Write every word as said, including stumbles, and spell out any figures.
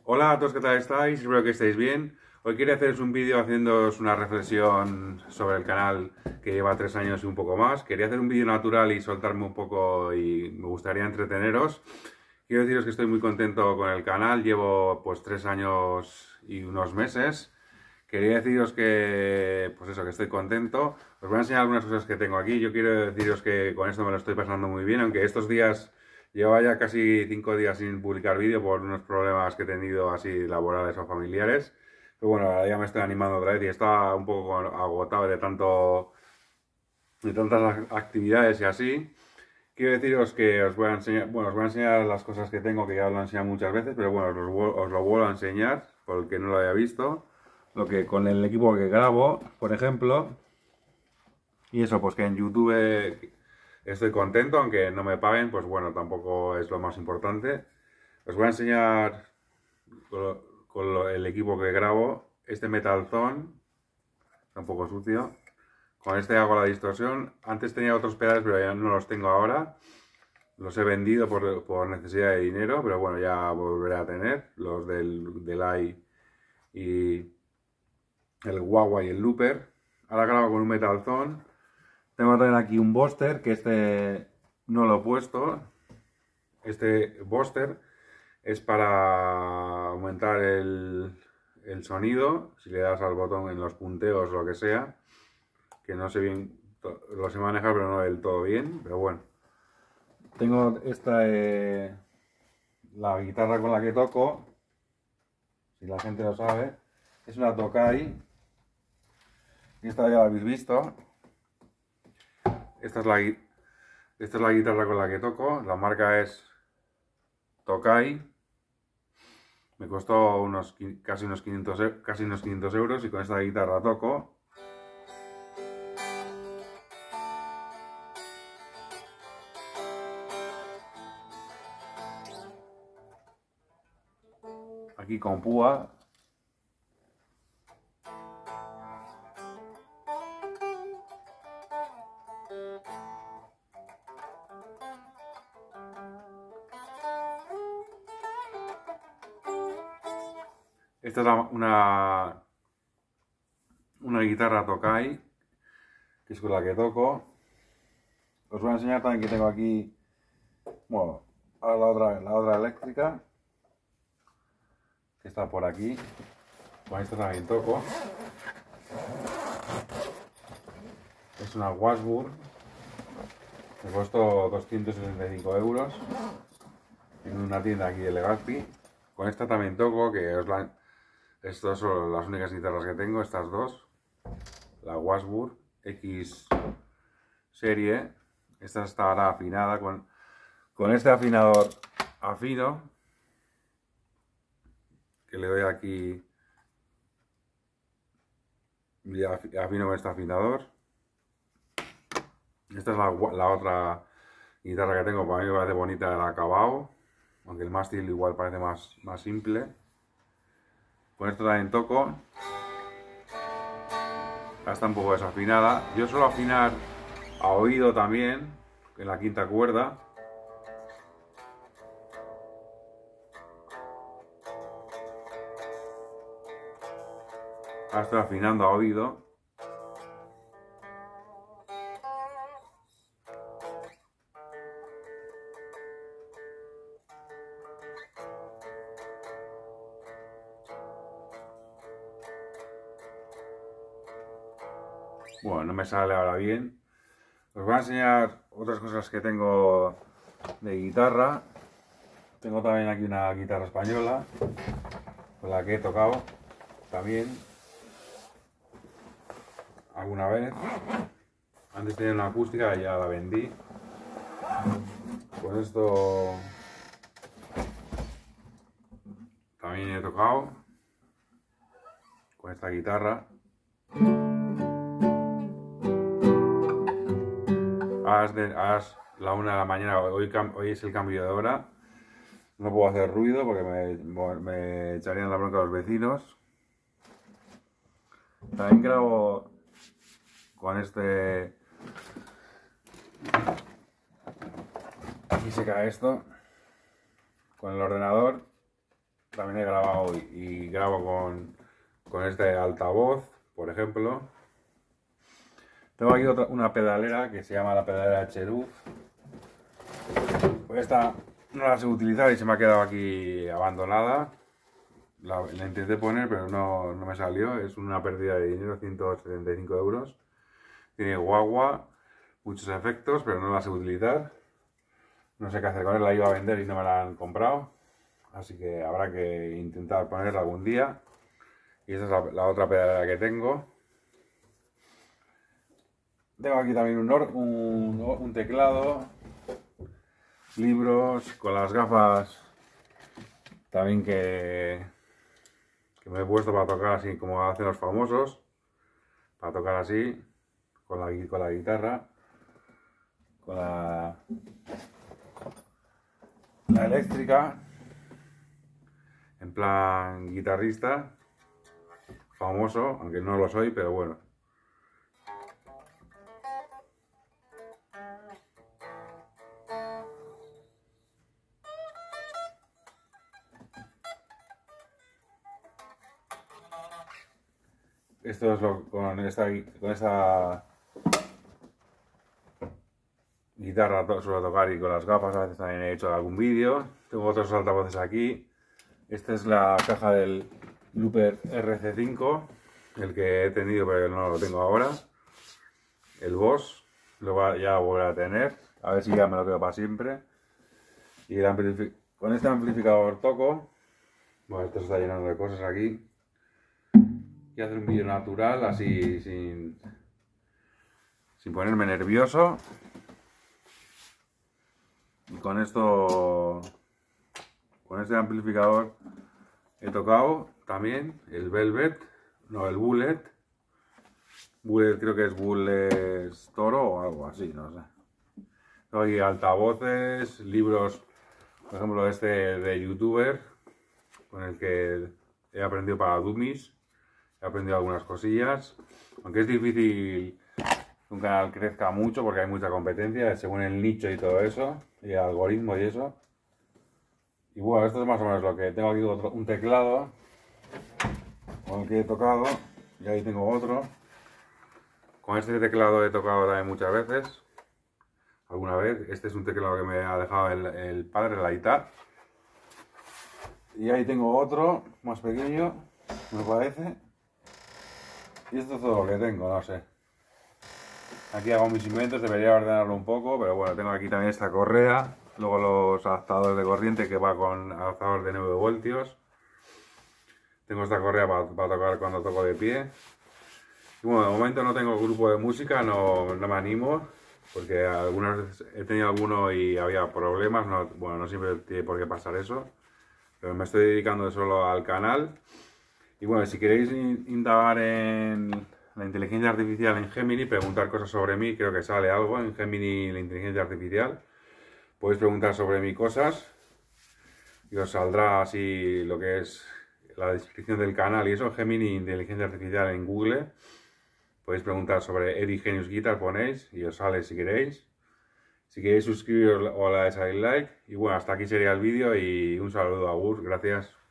Hola a todos, ¿qué tal estáis? Espero que estéis bien. Hoy quería haceros un vídeo haciéndoos una reflexión sobre el canal que lleva tres años y un poco más. Quería hacer un vídeo natural y soltarme un poco y me gustaría entreteneros. Quiero deciros que estoy muy contento con el canal, llevo pues tres años y unos meses. Quería deciros que, pues eso, que estoy contento. Os voy a enseñar algunas cosas que tengo aquí. Yo quiero deciros que con esto me lo estoy pasando muy bien, aunque estos días llevaba ya casi cinco días sin publicar vídeo por unos problemas que he tenido así laborales o familiares. Pero bueno, ahora ya me estoy animando otra vez y estaba un poco agotado de tanto, de tantas actividades y así. Quiero deciros que os voy a enseñar, bueno, os voy a enseñar las cosas que tengo, que ya os lo he enseñado muchas veces, pero bueno, os, lo- os lo vuelvo a enseñar, por el que no lo haya visto. Lo que con el equipo que grabo, por ejemplo, y eso, pues que en YouTube estoy contento, aunque no me paguen, pues bueno, tampoco es lo más importante. Os voy a enseñar con, lo- con lo- el equipo que grabo, este Metal Zone, está un poco sucio. Con este hago la distorsión. Antes tenía otros pedales, pero ya no los tengo ahora. Los he vendido por, por necesidad de dinero, pero bueno, ya volveré a tener los del Delay y el Wah y el Looper. Ahora grabo con un Metal Zone. Tengo también aquí un Buster, que este no lo he puesto. Este Buster es para aumentar el, el sonido, si le das al botón en los punteos o lo que sea, que no sé bien, lo sé manejar pero no del todo bien, pero bueno. Tengo esta, eh, la guitarra con la que toco, si la gente lo sabe, es una Tokai, esta ya la habéis visto. Esta es la, esta es la guitarra con la que toco, la marca es Tokai. Me costó unos, casi, unos quinientos, casi unos quinientos euros y con esta guitarra toco. Aquí con púa. Esta es la- una, una guitarra Tokai, que es con la que toco. Os voy a enseñar también que tengo aquí, bueno, ahora la otra, la otra eléctrica, que está por aquí. Con esta también toco. Es una Washburn, me costó doscientos setenta y cinco euros en una tienda aquí de Legazpi. Con esta también toco, que os la, estas son las únicas guitarras que tengo, estas dos. La Washburn X serie. Esta estará afinada con, con este afinador afino, que le doy aquí y afino con este afinador. Esta es la, la otra guitarra que tengo, para mí me parece bonita el acabado, aunque el mástil igual parece más, más simple. Con esto también toco. Esta está un poco desafinada. Yo suelo afinar a oído también, en la quinta cuerda. Ahora estoy afinando a oído. Bueno, no me sale ahora bien. Os voy a enseñar otras cosas que tengo de guitarra. Tengo también aquí una guitarra española, con la que he tocado también alguna vez. Antes tenía una acústica y ya la vendí. Con esto también he tocado, con esta guitarra. Ahora es, de, ahora es la una de la mañana, hoy, hoy es el cambio de hora. No puedo hacer ruido porque me, me echarían la bronca a los vecinos. También grabo con este... Aquí se cae esto. Con el ordenador. también he grabado y, y grabo con, con este altavoz, por ejemplo. Tengo aquí otra, una pedalera que se llama la pedalera Cheruf. Pues esta no la sé utilizar y se me ha quedado aquí abandonada. La, la intenté poner pero no, no me salió. Es una pérdida de dinero, ciento setenta y cinco euros. Tiene guagua, muchos efectos, pero no la sé utilizar. No sé qué hacer con ella, la iba a vender y no me la han comprado. Así que habrá que intentar ponerla algún día. Y esa es la, la otra pedalera que tengo. Tengo aquí también un, un, un teclado, libros, con las gafas también que, que me he puesto para tocar así como hacen los famosos. Para tocar así, con la, con la guitarra, con la, la eléctrica, en plan guitarrista, famoso, aunque no lo soy, pero bueno. Esto es lo con esta, con esta guitarra to, suelo tocar y con las gafas a veces también he hecho algún vídeo. Tengo otros altavoces aquí. Esta es la caja del Looper R C cinco, el que he tenido pero no lo tengo ahora. El Boss, lo va, ya lo volveré a tener, a ver si ya me lo quedo para siempre. Y el con este amplificador toco. Bueno, esto se está llenando de cosas aquí. Y hacer un vídeo natural, así sin, sin ponerme nervioso. Y con esto, con este amplificador he tocado también el Velvet, no, el Bullet. Bullet creo que es Bullet Toro o algo así, no sé. Tengo aquí altavoces, libros, por ejemplo este de youtuber, con el que he aprendido para Dummies. He aprendido algunas cosillas, aunque es difícil que un canal crezca mucho porque hay mucha competencia según el nicho y todo eso, y el algoritmo y eso. Y bueno, esto es más o menos lo que tengo aquí, otro, un teclado con el que he tocado, y ahí tengo otro. Con este teclado he tocado también muchas veces, alguna vez. Este es un teclado que me ha dejado el, el padre, la guitarra. Y ahí tengo otro, más pequeño, me parece. Y esto es todo lo que tengo, no sé. Aquí hago mis inventos, debería ordenarlo un poco, pero bueno, tengo aquí también esta correa. Luego los adaptadores de corriente que va con adaptador de nueve voltios. Tengo esta correa para, para tocar cuando toco de pie. Y bueno, de momento no tengo grupo de música, no, no me animo. Porque algunas veces he tenido alguno y había problemas. No, bueno, no siempre tiene por qué pasar eso. Pero me estoy dedicando solo al canal. Y bueno, si queréis indagar en la inteligencia artificial en Gemini, preguntar cosas sobre mí, creo que sale algo en Gemini, la inteligencia artificial. Podéis preguntar sobre mí cosas y os saldrá así lo que es la descripción del canal y eso. Gemini, inteligencia artificial en Google. Podéis preguntar sobre Eddie Genius Guitar, ponéis y os sale si queréis. Si queréis suscribiros o le dais al like. Y bueno, hasta aquí sería el vídeo y un saludo a Gus, gracias.